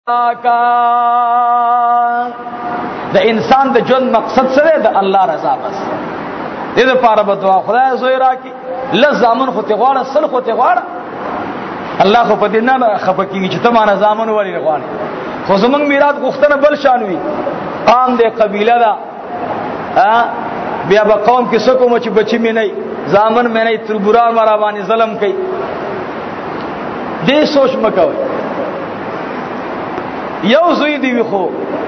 کا د انسان د ژوند مقصد سره د الله رضا بس دې لپاره به دعا خدای زوی راکړي لزامن خو ته غواړه سل خو ته غواړه الله خو په دې نه خپکیږي چې ته ما نظامن ولې غواړي خو زمونږ میراث غوښتنه بل شان وي عام دې قبيله دا بیا به قوم کې څوک مو چې بچی مې نه ځامن مې نه تربوران مرا باندې ظلم کوي دې سوچ مکوئ یو زوی دی خو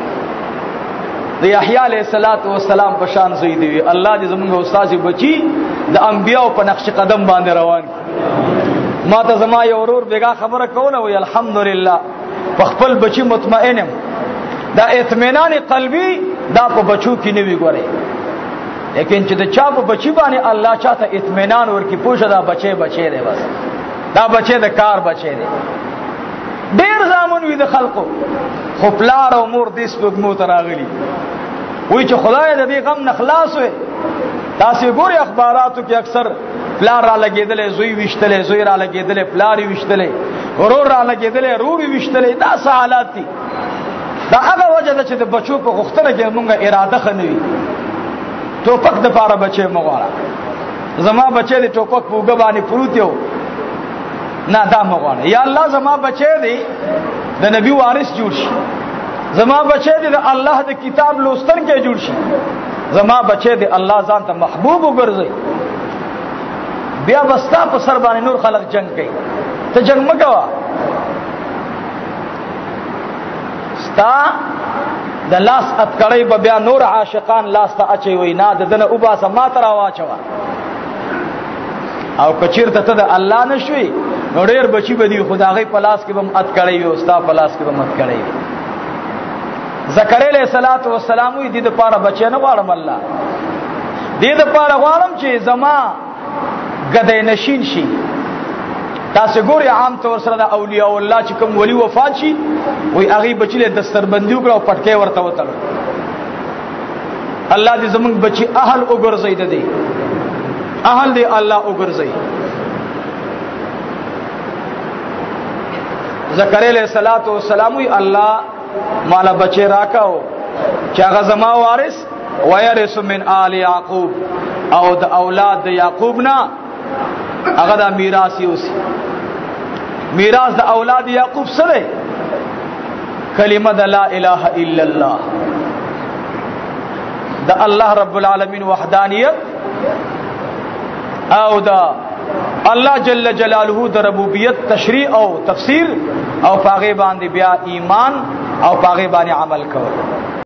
د یحیی علیہ الصلات والسلام په شان زوی دی الله دې زموږ استاد بچی د انبیانو په نقش قدم باندې روان ما ته زما یو ورور بیګا خبره کوله وی الحمدلله په خپل بچی مطمئنم دا اطمینان قلبی دا په بچو کې نه وی ګوري لیکن چې د چا په بچی باندې الله چاته اطمینان ورکی پوښه دا بچي دی بس دا بچي د کار بچي دی ډیر زامن وي د خلقو خو پلار او مور دې سپګمو ته راغلي وای چې خدای دې غم نه خلاص وي تاسو ګوري اخباراتو کې اکثر پلار را لګیدلې زوی وشتلې زوی را لګیدلې پلاری وشتلې ورور را لګیدلې روري وشتلې دا څه حالات دي دا هغه وجه ده چې د بچو په غوښتنه کې مونږه اراده خنوي ټوپک د پاره بچي مغواړه زما بچي دې ټوپک په وګ باندې پروت یو نه دا مغواړه یا الله زما بچي دې د نبی وارث جوړ شي زما بچي دې د الله د کتاب لوستن کې جوړ شي زما بچي دې الله ځان ته محبوب وګرځي بیا بستا په سر باندې نور خلق جنگ کوي ته جنگ مګوا ستا د لاس اتکړی به بیا نور عاشقان لاس ته اچي وینا د دنه او باسه ما ترا واچوا او کچیرته ته د الله نشوي نو ډېر بچي بدی خدای په لاس کې بم اتکړی وي او ستا په لاس کې بم اتکړی وي زکریا علیہ الصلات والسلام دې د پاره بچی نه غواړم الله دې د پاره غواړم چې زما غدې نشین شي تاسو ګوري عام طور سره د اولیاء الله چې کوم ولی وفات شي وای هغه بچی له دستربندي وکړه او پټکي ورته وتل الله دې زمونږ بچي اهل وګرځي دې اهل دې الله وګرځي زکریا علیہ الصلات والسلام وی الله مالا بچی راکاو چې هغه زما وارث ويرث من آل یعقوب او د اولاد د یعقوب نه هغه د میراث یوسي میراث د اولاد یعقوب سره کلمه د لا اله الا الله د الله رب العالمین وحدانیت او د الله جل جلاله د ربوبیت تشریع او تفسیر او پاغه باندې بیا ایمان او پاغه باندې عمل کول